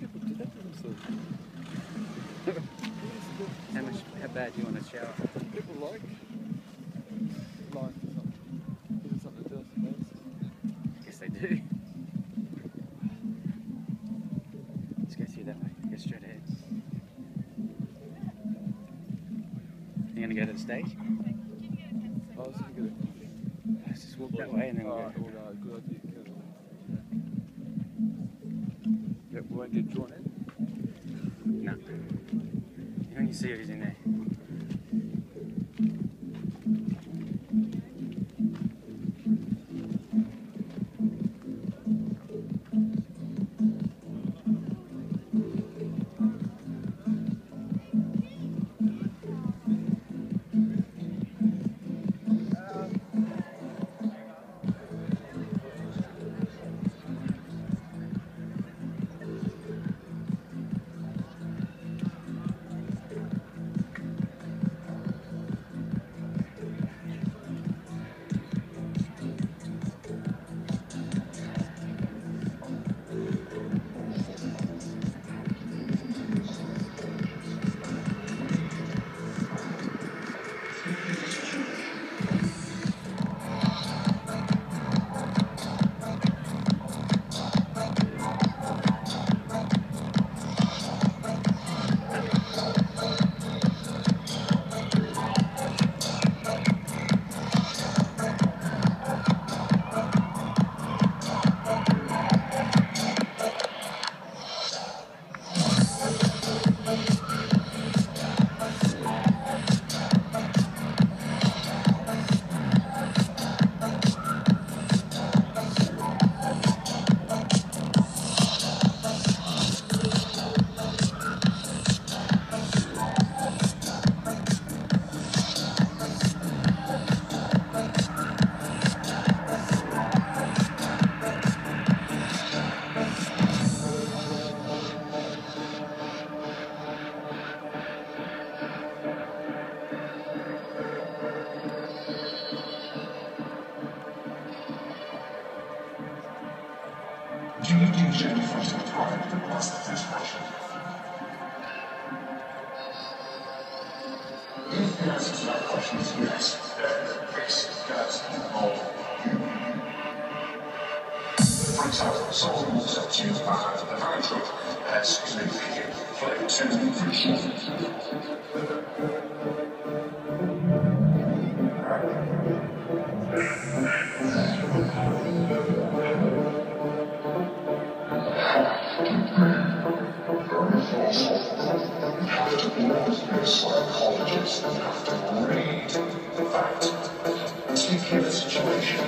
people do that to themselves? How bad do you want to shower? People like doing something to do with their face. I guess they do. Let's go through that way. Go straight ahead. You gonna go to the stage? I was thinking of Let's just walk that way and then we'll go. good idea. Yep, we won't get drawn in. No. You only see who's in there. Do you DJ from the time to master this version? If the answer to that question is yes, then this does involve you. For example, someone walks up to you and a very truck has a video playing to psychologists have to read that particular situation.